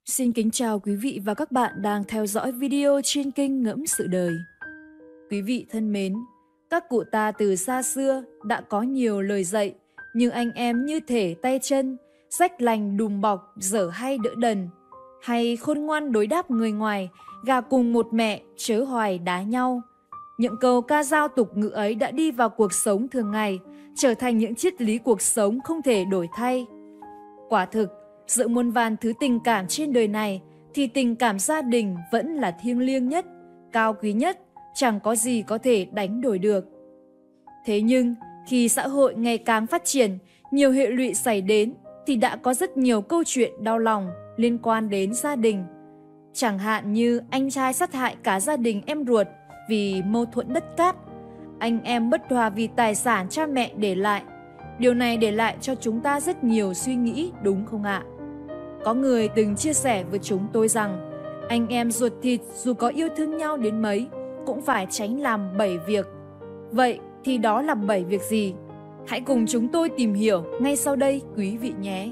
Xin kính chào quý vị và các bạn đang theo dõi video trên kênh Ngẫm Sự Đời. Quý vị thân mến, các cụ ta từ xa xưa đã có nhiều lời dạy, nhưng anh em như thể tay chân, rách lành đùm bọc, dở hay đỡ đần, hay khôn ngoan đối đáp người ngoài, gà cùng một mẹ, chớ hoài đá nhau. Những câu ca dao tục ngữ ấy đã đi vào cuộc sống thường ngày, trở thành những triết lý cuộc sống không thể đổi thay. Quả thực, giữa muôn vàn thứ tình cảm trên đời này thì tình cảm gia đình vẫn là thiêng liêng nhất, cao quý nhất, chẳng có gì có thể đánh đổi được. Thế nhưng, khi xã hội ngày càng phát triển, nhiều hệ lụy xảy đến thì đã có rất nhiều câu chuyện đau lòng liên quan đến gia đình. Chẳng hạn như anh trai sát hại cả gia đình em ruột vì mâu thuẫn đất cát, anh em bất hòa vì tài sản cha mẹ để lại. Điều này để lại cho chúng ta rất nhiều suy nghĩ, đúng không ạ? Có người từng chia sẻ với chúng tôi rằng anh em ruột thịt dù có yêu thương nhau đến mấy cũng phải tránh làm 7 việc. Vậy thì đó là 7 việc gì? Hãy cùng chúng tôi tìm hiểu ngay sau đây quý vị nhé.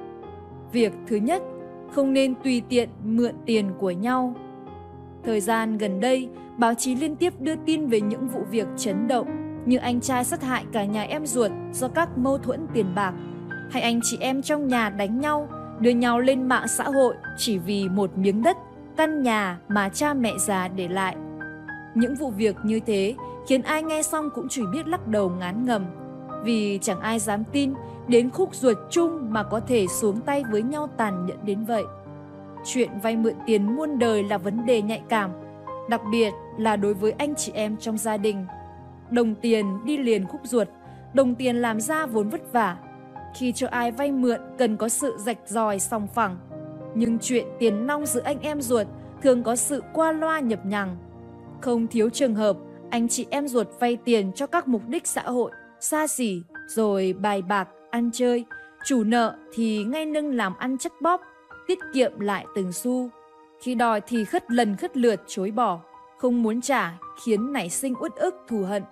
Việc thứ nhất, không nên tùy tiện mượn tiền của nhau. Thời gian gần đây, báo chí liên tiếp đưa tin về những vụ việc chấn động như anh trai sát hại cả nhà em ruột do các mâu thuẫn tiền bạc, hay anh chị em trong nhà đánh nhau, đưa nhau lên mạng xã hội chỉ vì một miếng đất, căn nhà mà cha mẹ già để lại. Những vụ việc như thế khiến ai nghe xong cũng chỉ biết lắc đầu ngán ngẩm, vì chẳng ai dám tin đến khúc ruột chung mà có thể xuống tay với nhau tàn nhẫn đến vậy. Chuyện vay mượn tiền muôn đời là vấn đề nhạy cảm, đặc biệt là đối với anh chị em trong gia đình. Đồng tiền đi liền khúc ruột, đồng tiền làm ra vốn vất vả. Khi cho ai vay mượn cần có sự rạch ròi sòng phẳng. Nhưng chuyện tiền nong giữa anh em ruột thường có sự qua loa nhập nhằng. Không thiếu trường hợp anh chị em ruột vay tiền cho các mục đích xã hội, xa xỉ, rồi bài bạc, ăn chơi. Chủ nợ thì ngay lưng làm ăn chắc bóp, tiết kiệm lại từng xu. Khi đòi thì khất lần khất lượt chối bỏ, không muốn trả khiến nảy sinh uất ức thù hận.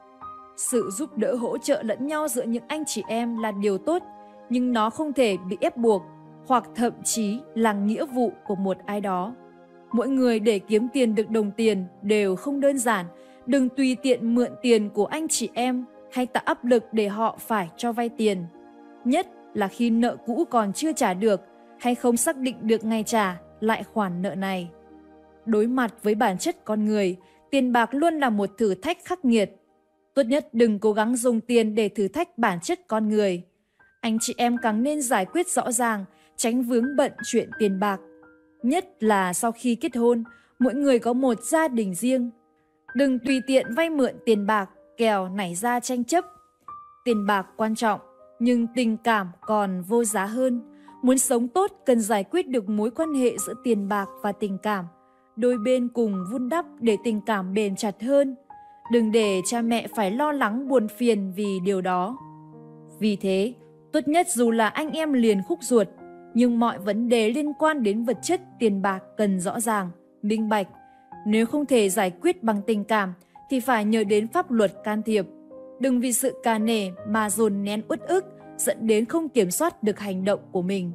Sự giúp đỡ hỗ trợ lẫn nhau giữa những anh chị em là điều tốt, nhưng nó không thể bị ép buộc hoặc thậm chí là nghĩa vụ của một ai đó. Mỗi người để kiếm tiền được đồng tiền đều không đơn giản. Đừng tùy tiện mượn tiền của anh chị em hay tạo áp lực để họ phải cho vay tiền. Nhất là khi nợ cũ còn chưa trả được hay không xác định được ngày trả lại khoản nợ này. Đối mặt với bản chất con người, tiền bạc luôn là một thử thách khắc nghiệt. Tốt nhất đừng cố gắng dùng tiền để thử thách bản chất con người. Anh chị em càng nên giải quyết rõ ràng, tránh vướng bận chuyện tiền bạc. Nhất là sau khi kết hôn, mỗi người có một gia đình riêng. Đừng tùy tiện vay mượn tiền bạc, kẻo nảy ra tranh chấp. Tiền bạc quan trọng, nhưng tình cảm còn vô giá hơn. Muốn sống tốt cần giải quyết được mối quan hệ giữa tiền bạc và tình cảm. Đôi bên cùng vun đắp để tình cảm bền chặt hơn. Đừng để cha mẹ phải lo lắng buồn phiền vì điều đó. Vì thế, tốt nhất dù là anh em liền khúc ruột, nhưng mọi vấn đề liên quan đến vật chất tiền bạc cần rõ ràng, minh bạch. Nếu không thể giải quyết bằng tình cảm thì phải nhờ đến pháp luật can thiệp. Đừng vì sự cà nể mà dồn nén uất ức, dẫn đến không kiểm soát được hành động của mình.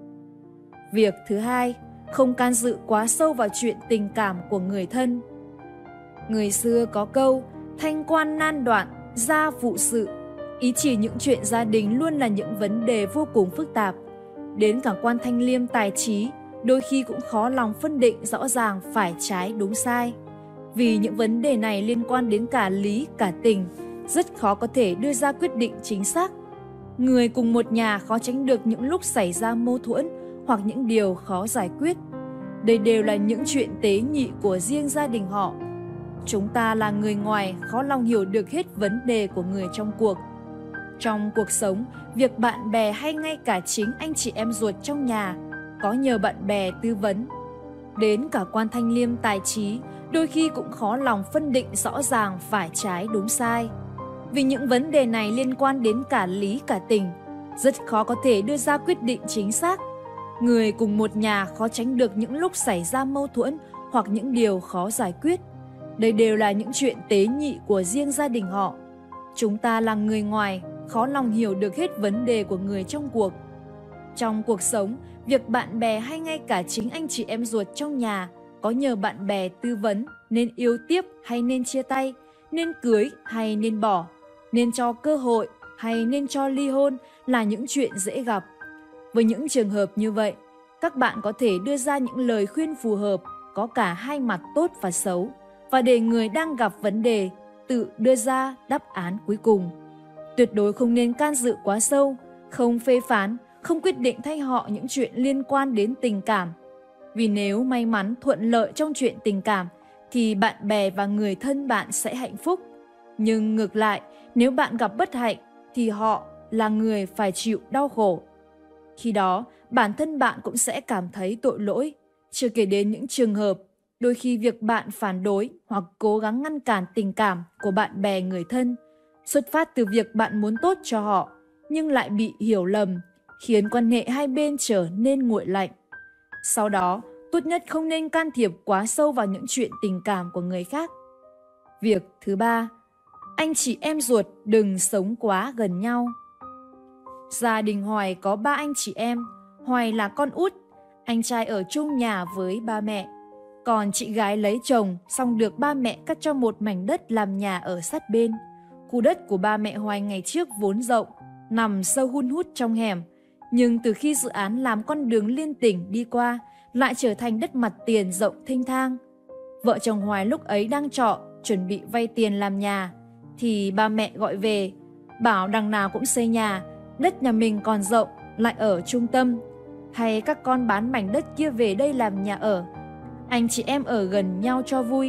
Việc thứ hai, không can dự quá sâu vào chuyện tình cảm của người thân. Người xưa có câu, thanh quan nan đoạn, gia phụ sự. Ý chỉ những chuyện gia đình luôn là những vấn đề vô cùng phức tạp. Đến cả quan thanh liêm tài trí, đôi khi cũng khó lòng phân định rõ ràng phải trái đúng sai. Vì những vấn đề này liên quan đến cả lý cả tình, rất khó có thể đưa ra quyết định chính xác. Người cùng một nhà khó tránh được những lúc xảy ra mâu thuẫn hoặc những điều khó giải quyết. Đây đều là những chuyện tế nhị của riêng gia đình họ. Chúng ta là người ngoài khó lòng hiểu được hết vấn đề của người trong cuộc. Trong cuộc sống, việc bạn bè hay ngay cả chính anh chị em ruột trong nhà có nhờ bạn bè tư vấn. Đến cả quan thanh liêm tài trí đôi khi cũng khó lòng phân định rõ ràng phải trái đúng sai. Vì những vấn đề này liên quan đến cả lý cả tình, rất khó có thể đưa ra quyết định chính xác. Người cùng một nhà khó tránh được những lúc xảy ra mâu thuẫn hoặc những điều khó giải quyết. Đây đều là những chuyện tế nhị của riêng gia đình họ. Chúng ta là người ngoài, khó lòng hiểu được hết vấn đề của người trong cuộc. Trong cuộc sống, Việc bạn bè hay ngay cả chính anh chị em ruột trong nhà có nhờ bạn bè tư vấn nên yêu tiếp hay nên chia tay, nên cưới hay nên bỏ, nên cho cơ hội hay nên cho ly hôn là những chuyện dễ gặp. Với những trường hợp như vậy, các bạn có thể đưa ra những lời khuyên phù hợp, có cả hai mặt tốt và xấu, và để người đang gặp vấn đề tự đưa ra đáp án cuối cùng. Tuyệt đối không nên can dự quá sâu, không phê phán, không quyết định thay họ những chuyện liên quan đến tình cảm. Vì nếu may mắn thuận lợi trong chuyện tình cảm, thì bạn bè và người thân bạn sẽ hạnh phúc. Nhưng ngược lại, nếu bạn gặp bất hạnh, thì họ là người phải chịu đau khổ. Khi đó, bản thân bạn cũng sẽ cảm thấy tội lỗi. Chưa kể đến những trường hợp, đôi khi việc bạn phản đối hoặc cố gắng ngăn cản tình cảm của bạn bè người thân xuất phát từ việc bạn muốn tốt cho họ, nhưng lại bị hiểu lầm, khiến quan hệ hai bên trở nên nguội lạnh. Sau đó, tốt nhất không nên can thiệp quá sâu vào những chuyện tình cảm của người khác. Việc thứ ba, anh chị em ruột đừng sống quá gần nhau. Gia đình Hoài có 3 anh chị em. Hoài là con út, anh trai ở chung nhà với ba mẹ. Còn chị gái lấy chồng xong được ba mẹ cắt cho một mảnh đất làm nhà ở sát bên. Khu đất của ba mẹ Hoài ngày trước vốn rộng, nằm sâu hun hút trong hẻm. Nhưng từ khi dự án làm con đường liên tỉnh đi qua, lại trở thành đất mặt tiền rộng thênh thang. Vợ chồng Hoài lúc ấy đang trọ, chuẩn bị vay tiền làm nhà, thì ba mẹ gọi về, bảo đằng nào cũng xây nhà, đất nhà mình còn rộng, lại ở trung tâm. Hay các con bán mảnh đất kia về đây làm nhà ở, anh chị em ở gần nhau cho vui.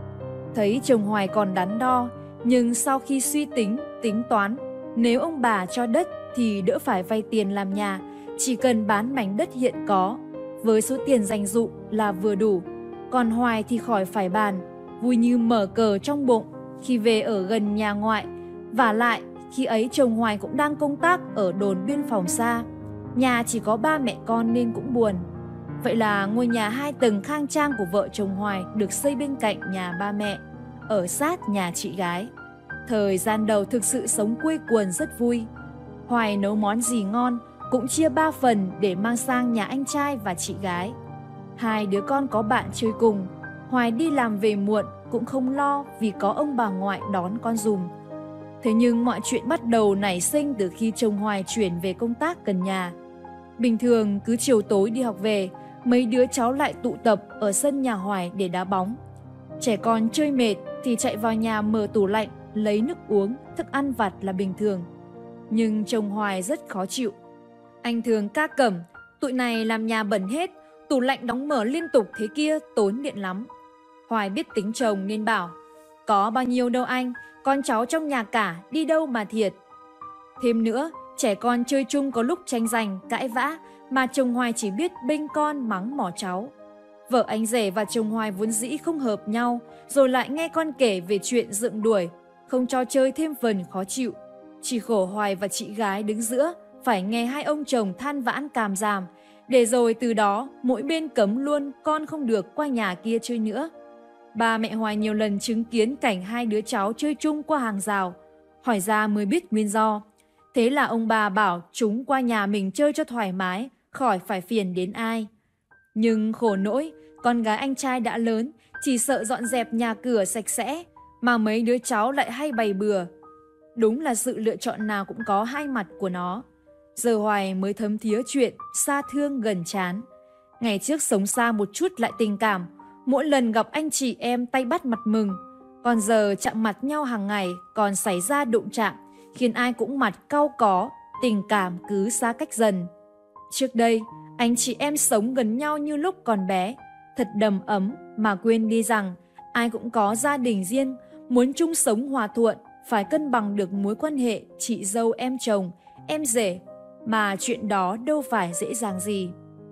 Thấy chồng Hoài còn đắn đo, nhưng sau khi suy tính, tính toán, nếu ông bà cho đất thì đỡ phải vay tiền làm nhà, chỉ cần bán mảnh đất hiện có, với số tiền dành dụm là vừa đủ. Còn Hoài thì khỏi phải bàn, vui như mở cờ trong bụng khi về ở gần nhà ngoại. Vả lại, khi ấy chồng Hoài cũng đang công tác ở đồn biên phòng xa, nhà chỉ có ba mẹ con nên cũng buồn. Vậy là ngôi nhà 2 tầng khang trang của vợ chồng Hoài được xây bên cạnh nhà ba mẹ, ở sát nhà chị gái. Thời gian đầu thực sự sống quây quần rất vui. Hoài nấu món gì ngon cũng chia 3 phần để mang sang nhà anh trai và chị gái. 2 đứa con có bạn chơi cùng. Hoài đi làm về muộn cũng không lo vì có ông bà ngoại đón con dùm. Thế nhưng mọi chuyện bắt đầu nảy sinh từ khi chồng Hoài chuyển về công tác gần nhà. Bình thường cứ chiều tối đi học về, mấy đứa cháu lại tụ tập ở sân nhà Hoài để đá bóng. Trẻ con chơi mệt thì chạy vào nhà mở tủ lạnh, lấy nước uống, thức ăn vặt là bình thường. Nhưng chồng Hoài rất khó chịu. Anh thường ca cẩm, tụi này làm nhà bẩn hết, tủ lạnh đóng mở liên tục thế kia tốn điện lắm. Hoài biết tính chồng nên bảo, có bao nhiêu đâu anh, con cháu trong nhà cả, đi đâu mà thiệt. Thêm nữa, trẻ con chơi chung có lúc tranh giành, cãi vã, mà chồng Hoài chỉ biết bênh con mắng mỏ cháu. Vợ anh rể và chồng Hoài vốn dĩ không hợp nhau, rồi lại nghe con kể về chuyện rượm đuổi, không cho chơi thêm phần khó chịu. Chỉ khổ Hoài và chị gái đứng giữa, phải nghe hai ông chồng than vãn càm ràm, để rồi từ đó mỗi bên cấm luôn con không được qua nhà kia chơi nữa. Ba mẹ Hoài nhiều lần chứng kiến cảnh 2 đứa cháu chơi chung qua hàng rào, hỏi ra mới biết nguyên do. Thế là ông bà bảo chúng qua nhà mình chơi cho thoải mái, khỏi phải phiền đến ai. Nhưng khổ nỗi, con gái anh trai đã lớn, chỉ sợ dọn dẹp nhà cửa sạch sẽ, mà mấy đứa cháu lại hay bày bừa. Đúng là sự lựa chọn nào cũng có hai mặt của nó. Giờ Hoài mới thấm thía chuyện xa thương gần chán. Ngày trước sống xa một chút lại tình cảm, mỗi lần gặp anh chị em tay bắt mặt mừng. Còn giờ chạm mặt nhau hàng ngày còn xảy ra đụng chạm, khiến ai cũng mặt cau có, tình cảm cứ xa cách dần. Trước đây, anh chị em sống gần nhau như lúc còn bé, thật đầm ấm mà quên đi rằng ai cũng có gia đình riêng, muốn chung sống hòa thuận, phải cân bằng được mối quan hệ chị dâu em chồng, em rể, mà chuyện đó đâu phải dễ dàng gì.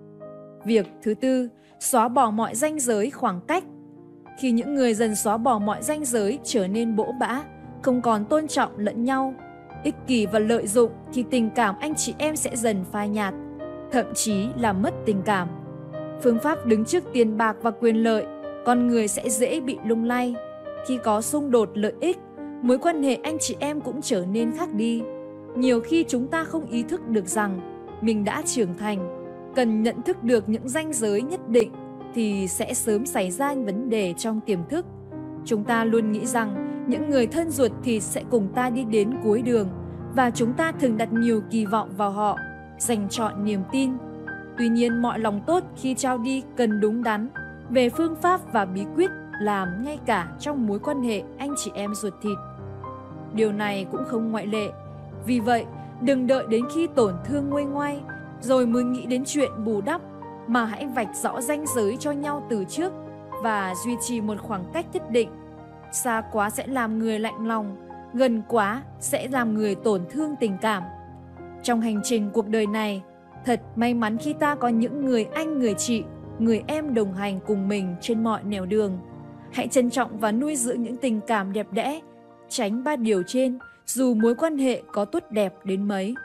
Việc thứ tư, xóa bỏ mọi ranh giới khoảng cách. Khi những người dần xóa bỏ mọi ranh giới trở nên bỗ bã, không còn tôn trọng lẫn nhau, ích kỷ và lợi dụng, thì tình cảm anh chị em sẽ dần phai nhạt, thậm chí là mất tình cảm. Phương pháp đứng trước tiền bạc và quyền lợi, con người sẽ dễ bị lung lay. Khi có xung đột lợi ích, mối quan hệ anh chị em cũng trở nên khác đi. Nhiều khi chúng ta không ý thức được rằng mình đã trưởng thành. cần nhận thức được những ranh giới nhất định thì sẽ sớm xảy ra vấn đề trong tiềm thức. Chúng ta luôn nghĩ rằng những người thân ruột thịt sẽ cùng ta đi đến cuối đường và chúng ta thường đặt nhiều kỳ vọng vào họ, dành trọn niềm tin. Tuy nhiên, mọi lòng tốt khi trao đi cần đúng đắn về phương pháp và bí quyết làm ngay cả trong mối quan hệ anh chị em ruột thịt. Điều này cũng không ngoại lệ. Vì vậy, đừng đợi đến khi tổn thương nguôi ngoai rồi mới nghĩ đến chuyện bù đắp, mà hãy vạch rõ ranh giới cho nhau từ trước và duy trì một khoảng cách nhất định. Xa quá sẽ làm người lạnh lòng, gần quá sẽ làm người tổn thương tình cảm. Trong hành trình cuộc đời này, thật may mắn khi ta có những người anh, người chị, người em đồng hành cùng mình trên mọi nẻo đường. Hãy trân trọng và nuôi dưỡng những tình cảm đẹp đẽ, tránh 3 điều trên dù mối quan hệ có tốt đẹp đến mấy.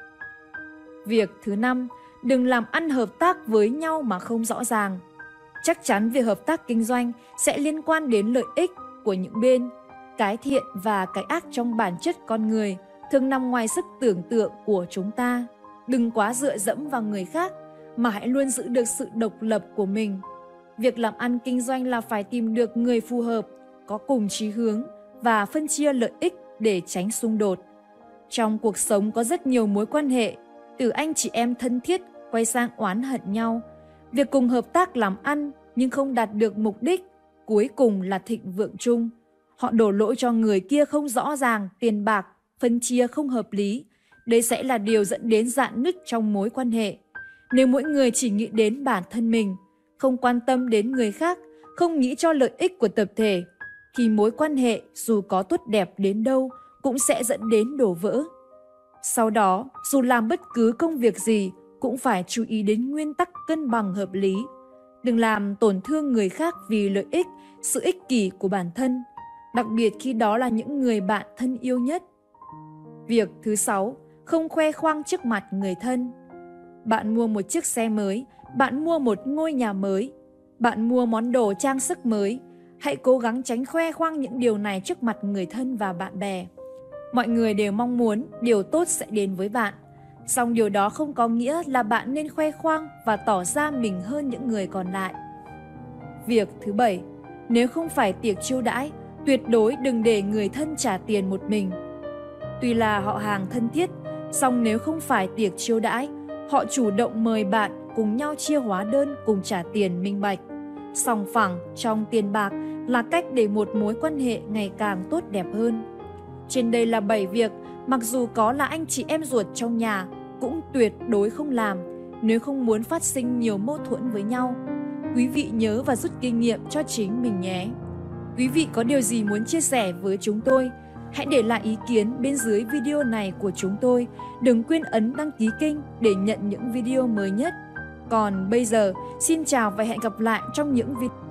Việc thứ 5, đừng làm ăn hợp tác với nhau mà không rõ ràng. Chắc chắn việc hợp tác kinh doanh sẽ liên quan đến lợi ích của những bên. Cái thiện và cái ác trong bản chất con người thường nằm ngoài sức tưởng tượng của chúng ta. Đừng quá dựa dẫm vào người khác, mà hãy luôn giữ được sự độc lập của mình. Việc làm ăn kinh doanh là phải tìm được người phù hợp, có cùng chí hướng và phân chia lợi ích để tránh xung đột. Trong cuộc sống có rất nhiều mối quan hệ, từ anh chị em thân thiết quay sang oán hận nhau. Việc cùng hợp tác làm ăn nhưng không đạt được mục đích, cuối cùng là thịnh vượng chung. Họ đổ lỗi cho người kia không rõ ràng, tiền bạc, phân chia không hợp lý. Đây sẽ là điều dẫn đến rạn nứt trong mối quan hệ. Nếu mỗi người chỉ nghĩ đến bản thân mình, không quan tâm đến người khác, không nghĩ cho lợi ích của tập thể, thì mối quan hệ dù có tốt đẹp đến đâu cũng sẽ dẫn đến đổ vỡ. Sau đó, dù làm bất cứ công việc gì, cũng phải chú ý đến nguyên tắc cân bằng hợp lý. Đừng làm tổn thương người khác vì lợi ích, sự ích kỷ của bản thân, đặc biệt khi đó là những người bạn thân yêu nhất. Việc thứ 6, không khoe khoang trước mặt người thân. Bạn mua một chiếc xe mới, bạn mua một ngôi nhà mới, bạn mua món đồ trang sức mới. Hãy cố gắng tránh khoe khoang những điều này trước mặt người thân và bạn bè. Mọi người đều mong muốn điều tốt sẽ đến với bạn. Song điều đó không có nghĩa là bạn nên khoe khoang và tỏ ra mình hơn những người còn lại. Việc thứ 7, nếu không phải tiệc chiêu đãi, tuyệt đối đừng để người thân trả tiền một mình. Tuy là họ hàng thân thiết, song nếu không phải tiệc chiêu đãi, họ chủ động mời bạn cùng nhau chia hóa đơn cùng trả tiền minh bạch. Sòng phẳng trong tiền bạc là cách để một mối quan hệ ngày càng tốt đẹp hơn. Trên đây là 7 việc mặc dù có là anh chị em ruột trong nhà cũng tuyệt đối không làm nếu không muốn phát sinh nhiều mâu thuẫn với nhau. Quý vị nhớ và rút kinh nghiệm cho chính mình nhé. Quý vị có điều gì muốn chia sẻ với chúng tôi? Hãy để lại ý kiến bên dưới video này của chúng tôi. Đừng quên ấn đăng ký kênh để nhận những video mới nhất. Còn bây giờ, xin chào và hẹn gặp lại trong những video